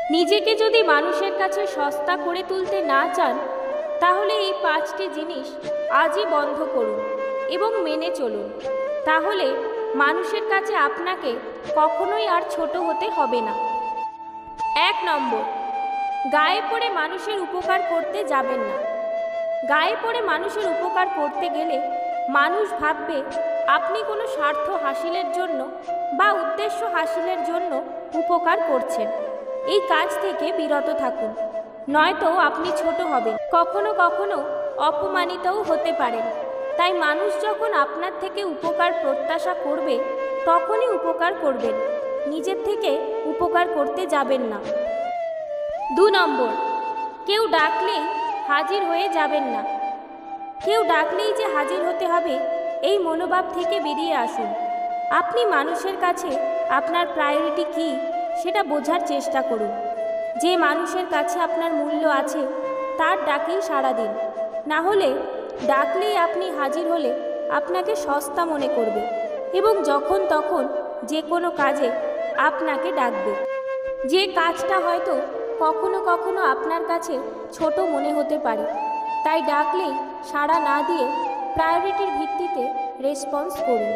নিজেকে যদি মানুষের কাছে সস্তা করে তুলতে না চান, তাহলে এই 5টি জিনিস আজই বন্ধ করুন এবং মেনে চলুন। তাহলে মানুষের কাছে আপনাকে কখনোই আর ছোট হতে হবে না। 1 নম্বর, গায়ে পড়ে মানুষের উপকার করতে যাবেন না। গায়ে পড়ে মানুষের উপকার করতে গেলে মানুষ ভাববে আপনি কোনো স্বার্থ হাসিলের জন্য বা উদ্দেশ্য হাসিলের জন্য উপকার করছেন। এই কাজ থেকে বিরত থাকুন, নয়তো আপনি ছোট হবেন, কখনো কখনো অপমানিতও হতে পারেন। তাই মানুষ যখন আপনার থেকে উপকার প্রত্যাশা করবে তখনই উপকার করবেন, নিজের থেকে উপকার করতে যাবেন না। 2 নম্বর, কেউ ডাকলেই হাজির হয়ে যাবেন না। কেউ ডাকলেই যে হাজির হতে হবে এই মনোভাব থেকে বেরিয়ে আসুন। আপনি মানুষের কাছে আপনার প্রায়োরিটি কী সেটা বোঝার চেষ্টা করুন। যে মানুষের কাছে আপনার মূল্য আছে তার ডাকেই সাড়া দিন, না হলে ডাকলেই আপনি হাজির হলে আপনাকে সস্তা মনে করবে এবং যখন তখন যে কোনো কাজে আপনাকে ডাকবে। যে কাজটা হয়তো কখনো কখনো আপনার কাছে ছোট মনে হতে পারে, তাই ডাকলেই সাড়া না দিয়ে প্রায়োরিটির ভিত্তিতে রেসপন্স করুন।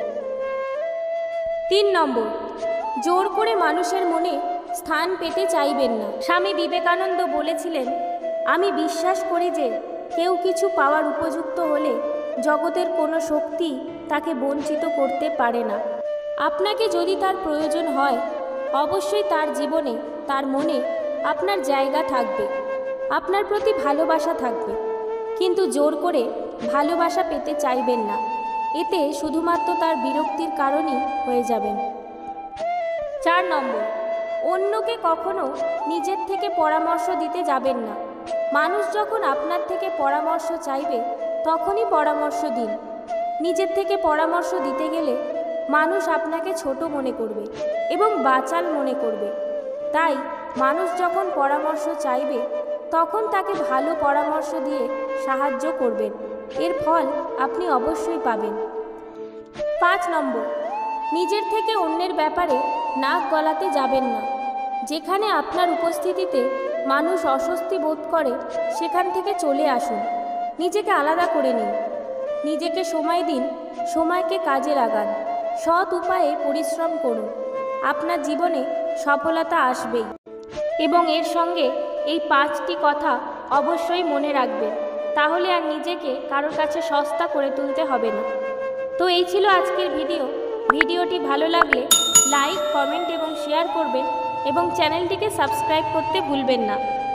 3 নম্বর, জোর করে মানুষের মনে স্থান পেতে চাইবেন না। স্বামী বিবেকানন্দ বলেছিলেন, আমি বিশ্বাস করি যে কেউ কিছু পাওয়ার উপযুক্ত হলে জগতের কোনো শক্তি তাকে বঞ্চিত করতে পারে না। আপনাকে যদি তার প্রয়োজন হয়, অবশ্যই তার জীবনে, তার মনে আপনার জায়গা থাকবে, আপনার প্রতি ভালোবাসা থাকবে, কিন্তু জোর করে ভালোবাসা পেতে চাইবেন না। এতে শুধুমাত্র তার বিরক্তির কারণই হয়ে যাবেন। 4 নম্বর, অন্যকে কখনো নিজের থেকে পরামর্শ দিতে যাবেন না। মানুষ যখন আপনার থেকে পরামর্শ চাইবে তখনই পরামর্শ দিন। নিজের থেকে পরামর্শ দিতে গেলে মানুষ আপনাকে ছোট মনে করবে এবং বাচাল মনে করবে। তাই মানুষ যখন পরামর্শ চাইবে তখন তাকে ভালো পরামর্শ দিয়ে সাহায্য করবেন, এর ফল আপনি অবশ্যই পাবেন। 5 নম্বর, নিজের থেকে অন্যের ব্যাপারে নাক গলাতে যাবেন না। যেখানে আপনার উপস্থিতিতে মানুষ অস্বস্তি বোধ করে সেখান থেকে চলে আসুন, নিজেকে আলাদা করে নিন, নিজেকে সময় দিন, সময়কে কাজে লাগান, সৎ উপায়ে পরিশ্রম করুন। আপনার জীবনে সফলতা আসবেই এবং এর সঙ্গে এই 5টি কথা অবশ্যই মনে রাখবেন, তাহলে আর নিজেকে কারোর কাছে সস্তা করে তুলতে হবে না। তো এই ছিল আজকের ভিডিওটি ভালো লাগলে লাইক, কমেন্ট এবং শেয়ার করবেন এবং চ্যানেলটিকে সাবস্ক্রাইব করতে ভুলবেন না।